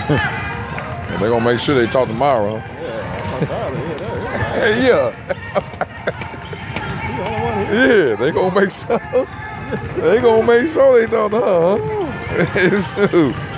They're gonna make sure they talk tomorrow. Yeah. Yeah, they gonna make sure. They gonna make sure they talk to her. Huh?